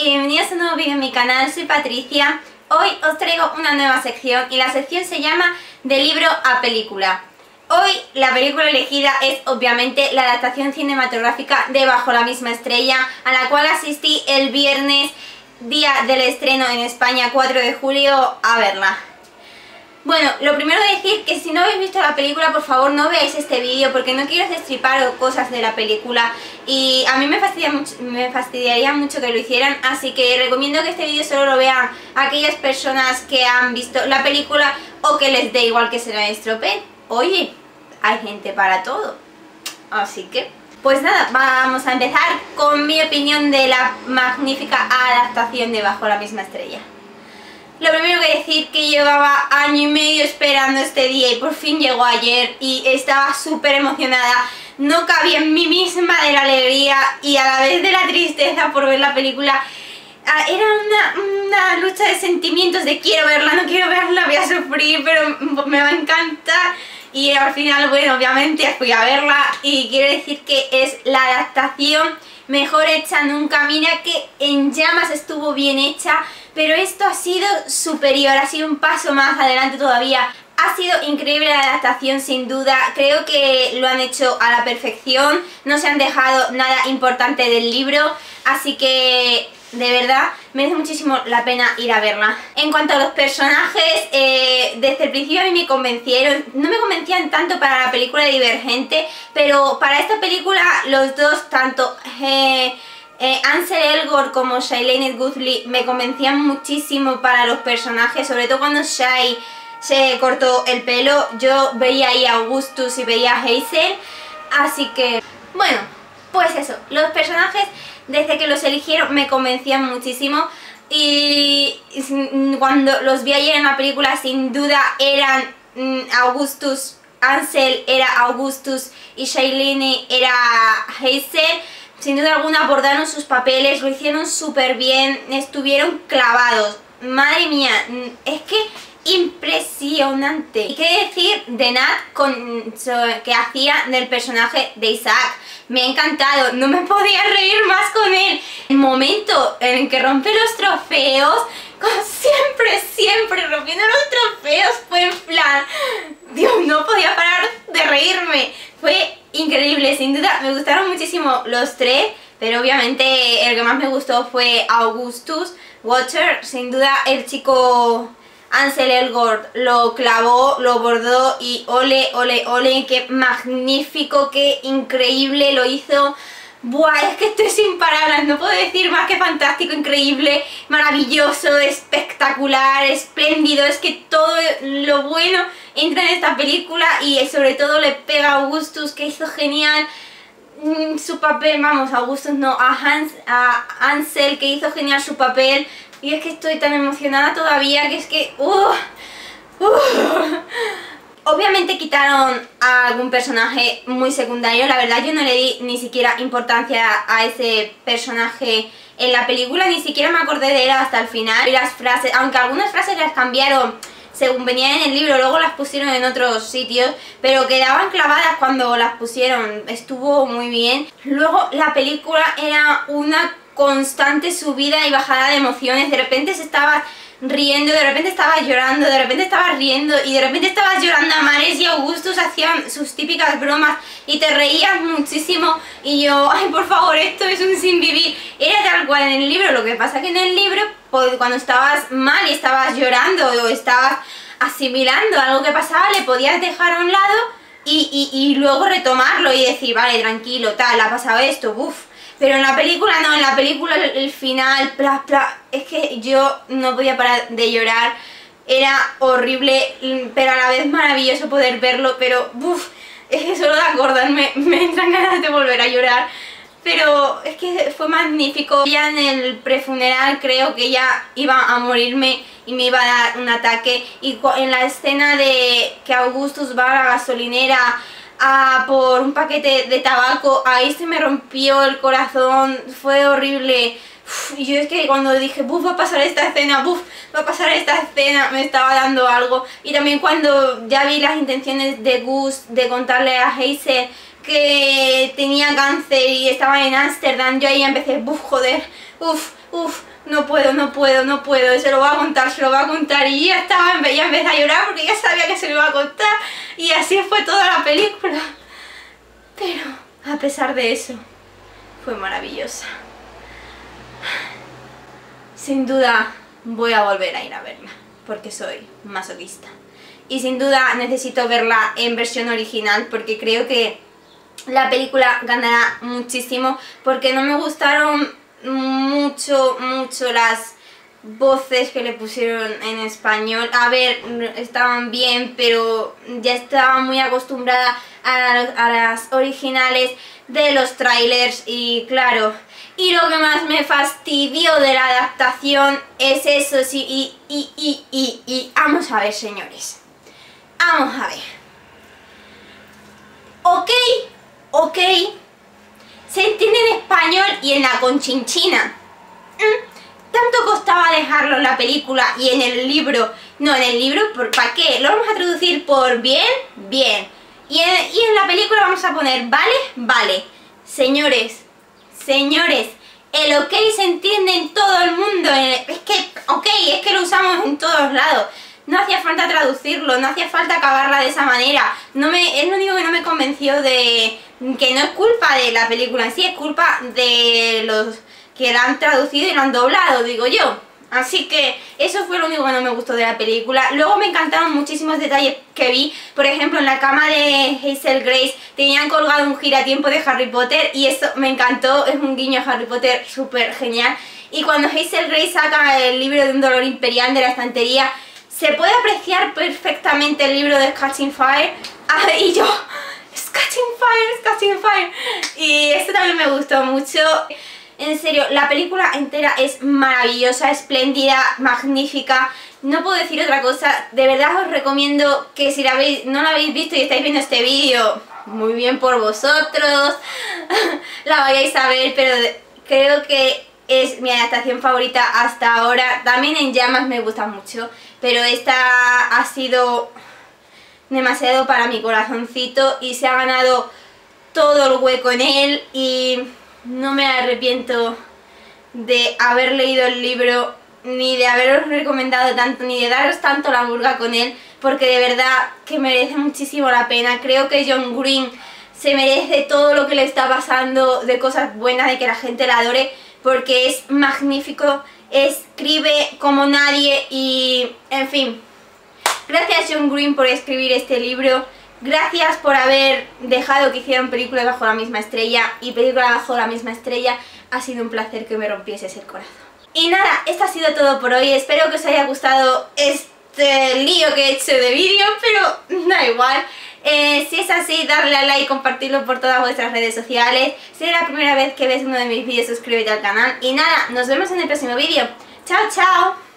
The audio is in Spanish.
y bienvenidos a un nuevo vídeo en mi canal, soy Patricia. Hoy os traigo una nueva sección y la sección se llama De libro a película. Hoy la película elegida es obviamente la adaptación cinematográfica de Bajo la misma estrella, a la cual asistí el viernes, día del estreno en España, 4 de julio, a verla. Bueno, lo primero de decir que si no habéis visto la película, por favor no veáis este vídeo porque no quiero destripar cosas de la película y a mí me fastidiaría mucho que lo hicieran, así que recomiendo que este vídeo solo lo vean aquellas personas que han visto la película o que les dé igual que se la estropeen. Oye, hay gente para todo, así que pues nada, vamos a empezar con mi opinión de la magnífica adaptación de Bajo la misma estrella. Lo primero que decir que llevaba año y medio esperando este día y por fin llegó ayer y estaba súper emocionada. No cabía en mí misma de la alegría y a la vez de la tristeza por ver la película. Era una lucha de sentimientos de quiero verla, no quiero verla, voy a sufrir, pero me va a encantar. Y al final, bueno, obviamente fui a verla y quiero decir que es la adaptación mejor hecha nunca. Mira que En llamas estuvo bien hecha, pero esto ha sido superior, ha sido un paso más adelante todavía. Ha sido increíble la adaptación sin duda, creo que lo han hecho a la perfección, no se han dejado nada importante del libro, así que de verdad merece muchísimo la pena ir a verla. En cuanto a los personajes, desde el principio a mí me convencieron, no me convencían tanto para la película de Divergente, pero para esta película los dos, tanto Ansel Elgort como Shailene Woodley, me convencían muchísimo para los personajes, sobre todo cuando Shai se cortó el pelo. Yo veía ahí a Augustus y veía a Hazel, así que bueno, pues eso, los personajes desde que los eligieron me convencían muchísimo y cuando los vi ayer en la película sin duda eran Augustus, Ansel era Augustus y Shailene era Hazel. Sin duda alguna abordaron sus papeles, lo hicieron súper bien, estuvieron clavados. Madre mía, es que impresionante. Y qué decir de Nat que hacía del personaje de Isaac. Me ha encantado, no me podía reír más con él. El momento en el que rompe los trofeos, como siempre rompiendo los trofeos, fue en plan, Dios, no podía parar de reírme. Fue increíble, sin duda me gustaron muchísimo los tres, pero obviamente el que más me gustó fue Augustus Watcher. Sin duda el chico Ansel Elgort lo clavó, lo bordó y ole, ole, ole, qué magnífico, qué increíble lo hizo. Buah, es que estoy sin palabras, no puedo decir más que fantástico, increíble, maravilloso, espectacular, espléndido. Es que todo lo bueno entra en esta película y sobre todo le pega a Augustus, que hizo genial su papel, vamos, Augustus no, a Ansel, que hizo genial su papel. Y es que estoy tan emocionada todavía que es que... Obviamente quitaron a algún personaje muy secundario, la verdad yo no le di ni siquiera importancia a ese personaje en la película, ni siquiera me acordé de él hasta el final. Y las frases, aunque algunas frases las cambiaron según venían en el libro, luego las pusieron en otros sitios, pero quedaban clavadas cuando las pusieron, estuvo muy bien. Luego la película era una constante subida y bajada de emociones, de repente se estaba riendo, de repente estaba llorando, de repente estaba riendo y de repente estabas llorando a mares y Augustus hacían sus típicas bromas y te reías muchísimo y yo, ay por favor, esto es un sin vivir. Era tal cual en el libro, lo que pasa que en el libro pues, cuando estabas mal y estabas llorando o estabas asimilando algo que pasaba, le podías dejar a un lado y luego retomarlo y decir, vale, tranquilo, tal, ha pasado esto, uff. Pero en la película no, en la película el final, es que yo no podía parar de llorar. Era horrible, pero a la vez maravilloso poder verlo, pero uff, es que solo de acordarme me entran ganas de volver a llorar. Pero es que fue magnífico. Ya en el prefuneral creo que ya iba a morirme y me iba a dar un ataque. Y en la escena de que Augustus va a la gasolinera por un paquete de tabaco, ahí se me rompió el corazón, fue horrible. Y yo es que cuando dije, va a pasar esta escena, va a pasar esta escena, me estaba dando algo. Y también cuando ya vi las intenciones de Gus de contarle a Hazel que tenía cáncer y estaba en Ámsterdam, yo ahí empecé, joder, no puedo, no puedo, no puedo, se lo va a contar, y ya empecé a llorar porque ya sabía que se lo iba a contar, y así fue toda la película. Pero a pesar de eso, fue maravillosa. Sin duda voy a volver a ir a verla, porque soy masoquista. Y sin duda necesito verla en versión original, porque creo que la película ganará muchísimo, porque no me gustaron mucho las voces que le pusieron en español. A ver, estaban bien, pero ya estaba muy acostumbrada a las originales de los trailers, y claro, y lo que más me fastidió de la adaptación es eso, sí, y vamos a ver, señores, vamos a ver. Ok, se entiende en español y en la conchinchina. Tanto costaba dejarlo en la película y en el libro. No, en el libro, ¿para qué? Lo vamos a traducir por bien, bien. Y en la película vamos a poner vale, vale. Señores, el ok se entiende en todo el mundo. Es que lo usamos en todos lados. No hacía falta traducirlo, no hacía falta acabarla de esa manera. Es lo único que no me convenció, de que no es culpa de la película en sí, es culpa de los que la han traducido y lo han doblado, digo yo. Así que eso fue lo único que no me gustó de la película. Luego me encantaron muchísimos detalles que vi. Por ejemplo, en la cama de Hazel Grace tenían colgado un giratiempo de Harry Potter, y eso me encantó, es un guiño a Harry Potter súper genial. Y cuando Hazel Grace saca el libro de un dolor imperial de la estantería, se puede apreciar perfectamente el libro de Catching Fire. Y yo, es Catching Fire. Y esto también me gustó mucho. En serio, la película entera es maravillosa, espléndida, magnífica. No puedo decir otra cosa. De verdad os recomiendo que si no la habéis visto y estáis viendo este vídeo, muy bien por vosotros, la vayáis a ver, pero creo que es mi adaptación favorita hasta ahora. También En Llamas me gusta mucho, pero esta ha sido demasiado para mi corazoncito y se ha ganado todo el hueco en él, y no me arrepiento de haber leído el libro, ni de haberos recomendado tanto, ni de daros tanto la murga con él, porque de verdad que merece muchísimo la pena. Creo que John Green se merece todo lo que le está pasando, de cosas buenas, de que la gente la adore, porque es magnífico, escribe como nadie, y en fin, gracias John Green por escribir este libro. Gracias por haber dejado que hicieran película bajo la misma estrella y película bajo la misma estrella. Ha sido un placer que me rompieses el corazón. Y nada, esto ha sido todo por hoy. Espero que os haya gustado este lío que he hecho de vídeo, pero da igual. Si es así, darle a like y compartirlo por todas vuestras redes sociales. Si es la primera vez que ves uno de mis vídeos, suscríbete al canal. Y nada, nos vemos en el próximo vídeo. ¡Chao, chao!